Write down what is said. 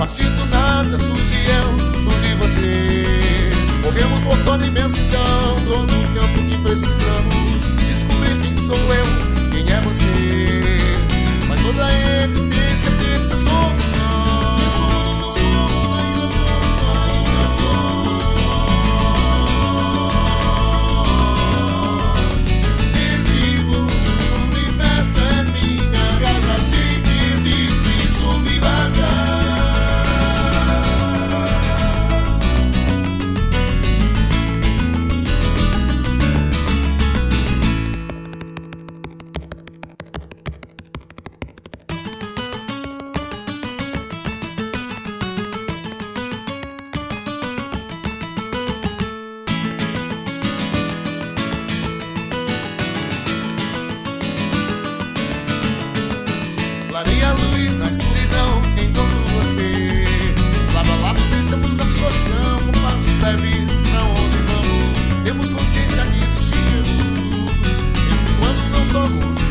partir do nada surge eu, surge você. Corremos por toda a imensidão, todo o campo que precisamos descobrir quem sou eu, quem é você. Mas toda a existência pensa somos nós. Mesmo quando não somos, ainda somos nós, ainda somos nós. Esse mundo, o universo é minha casa, sei que existo, isso me basta. Clareia a luz na escuridão, encontro você. Lado a lado deixamos a solidão, com passos leves pra onde vamos. Temos consciência que existe luz, mesmo quando não somos.